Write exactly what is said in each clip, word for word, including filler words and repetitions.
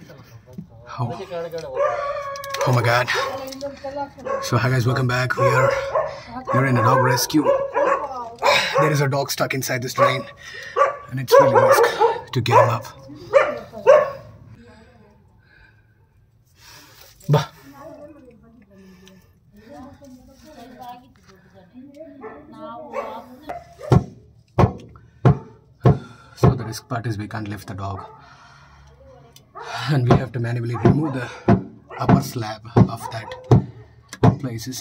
Oh. Oh my god. So hi guys, welcome back. We are we're in a dog rescue. There is a dog stuck inside this drain and it's really risk to get him up. Bah. So the risk part is we can't lift the dog and we have to manually remove the upper slab of that places.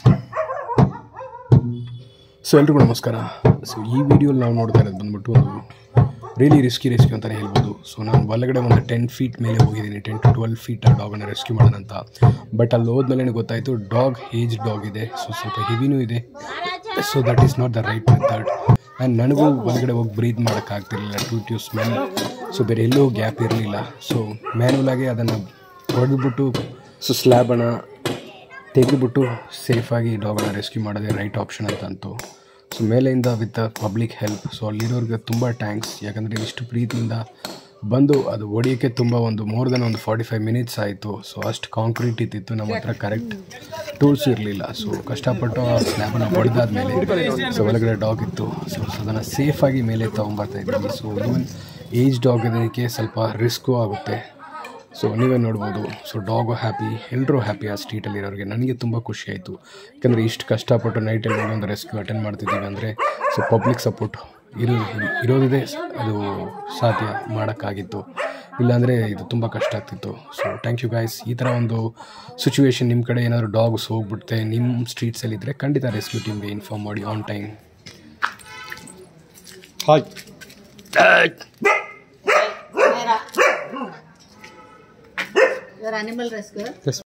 So ಎಲ್ರಿಗೂ ನಮಸ್ಕಾರ. So ಈ ವಿಡಿಯೋಲಿ ನಾವು ನೋಡ್ತಾ ಇರೋದು ಬಂದ್ಬಿಟ್ಟು ಒಂದು really risky rescue ಅಂತಲೇ ಹೇಳ್ಬೋದು. ಸೊ ನಾನು ಒಳಗಡೆ ಒಂದು ಟೆನ್ ಫೀಟ್ ಮೇಲೆ ಹೋಗಿದ್ದೀನಿ, ಟೆನ್ ಟು ಟ್ವೆಲ್ವ್ ಫೀಟ್ ಆ ಡಾಗನ್ನು ರೆಸ್ಕ್ಯೂ ಮಾಡೋಣ ಅಂತ. ಬಟ್ ಅಲ್ಲಿ ಹೋದ್ಮೇಲೆ ಗೊತ್ತಾಯಿತು ಡಾಗ್ ಏಜ್ ಡಾಗ್ ಇದೆ, ಸೊ ಸ್ವಲ್ಪ ಹೆವಿನೂ ಇದೆ. So that is not the right method. And ನನಗೂ ಒಳಗಡೆ ಹೋಗಿ ಬ್ರೀತ್ ಮಾಡೋಕ್ಕಾಗ್ತಿರ್ಲಿಲ್ಲ ಟು ಟ್ಯೂ ಸ್ಮೆಲ್. ಸೊ ಬೇರೆ ಎಲ್ಲೂ ಗ್ಯಾಪ್ ಇರಲಿಲ್ಲ. ಸೊ ಮ್ಯಾನ್ಯಲಾಗಿ ಅದನ್ನು ಹೊಡೆದ್ಬಿಟ್ಟು ಸೊ ಸ್ಲ್ಯಾಬನ್ನು ತೆಗೆದುಬಿಟ್ಟು ಸೇಫಾಗಿ ಡಾಗನ್ನು ರೆಸ್ಕ್ಯೂ ಮಾಡೋದೇ ರೈಟ್ ಆಪ್ಷನ್ ಅಂತ ಅಂತು. ಸೊ ಮೇಲೆಯಿಂದ ವಿತ್ ಪಬ್ಲಿಕ್ ಹೆಲ್ಪ್. ಸೊ ಅಲ್ಲಿರೋರಿಗೆ ತುಂಬ ಟ್ಯಾಂಕ್ಸ್, ಯಾಕಂದರೆ ಇಷ್ಟು ಪ್ರೀತಿಯಿಂದ ಬಂದು ಅದು ಹೊಡಿಯೋಕ್ಕೆ ತುಂಬ ಒಂದು ಮೋರ್ ದೆನ್ ಒಂದು ಫಾರ್ಟಿ ಫೈವ್ ಮಿನಿಟ್ಸ್ ಆಯಿತು. ಸೊ ಅಷ್ಟು ಕಾಂಕ್ರೀಟ್ ಇದ್ದಿತ್ತು, ನಮ್ಮ ಹತ್ರ ಕರೆಕ್ಟ್ ಟೂಲ್ಸ್ ಇರಲಿಲ್ಲ. ಸೊ ಕಷ್ಟಪಟ್ಟು ಆ ಸ್ಲ್ಯಾಬನ್ನು ಹೊಡೆದಾದ್ಮೇಲೆ ಸೊ ಒಳಗಡೆ ಡಾಗ್ ಇತ್ತು. ಸೊ ಅದನ್ನು ಸೇಫಾಗಿ ಮೇಲೆ ತೊಗೊಂಬರ್ತಾ ಇದ್ದೀವಿ. ಸೊ ಈವನ್ ಏಜ್ ಡಾಗ್ ಇದಕ್ಕೆ ಸ್ವಲ್ಪ ರಿಸ್ಕು ಆಗುತ್ತೆ. ಸೊ ನೀವೇ ನೋಡ್ಬೋದು. ಸೊ ಡಾಗು ಹ್ಯಾಪಿ, ಎಲ್ಲರೂ ಹ್ಯಾಪಿ ಆ ಸ್ಟ್ರೀಟಲ್ಲಿರೋರಿಗೆ. ನನಗೆ ತುಂಬ ಖುಷಿ ಆಯಿತು, ಯಾಕಂದರೆ ಇಷ್ಟು ಕಷ್ಟಪಟ್ಟು ನೈಟಲ್ಲಿ ಒಂದೊಂದು ರೆಸ್ಕ್ಯೂ ಅಟೆಂಡ್ ಮಾಡ್ತಿದ್ದೀವಿ ಅಂದರೆ ಸೊ ಪಬ್ಲಿಕ್ ಸಪೋರ್ಟ್ ಇರೋ ಇರೋದಿದೆ ಅದು ಸಾಧ್ಯ ಮಾಡೋಕ್ಕಾಗಿತ್ತು, ಇಲ್ಲಾಂದರೆ ಇದು ತುಂಬ ಕಷ್ಟ ಆಗ್ತಿತ್ತು. So thank you guys. ಈ ಥರ ಒಂದು ಸಿಚುವೇಶನ್ ನಿಮ್ಮ ಕಡೆ ಏನಾದರೂ ಡಾಗ್ಸ್ ಹೋಗ್ಬಿಡುತ್ತೆ ನಿಮ್ಮ ಸ್ಟ್ರೀಟ್ಸಲ್ಲಿದ್ದರೆ ಖಂಡಿತ ರೆಸ್ಕ್ಯೂ ಟೀಮ್ಗೆ ಇನ್ಫಾರ್ಮ್ ಮಾಡಿ on time. Hi Your animal rescue? Yes.